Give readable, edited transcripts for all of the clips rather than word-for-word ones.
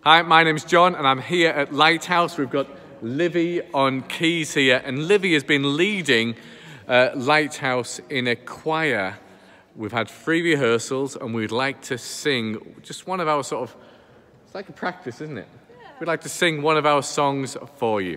Hi, my name's John and I'm here at Lighthouse. We've got Livy on keys here, and Livy has been leading Lighthouse in a choir. We've had 3 rehearsals and we'd like to sing just one of our it's like a practice, isn't it? Yeah. We'd like to sing one of our songs for you.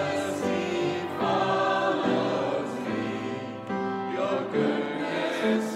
Goodness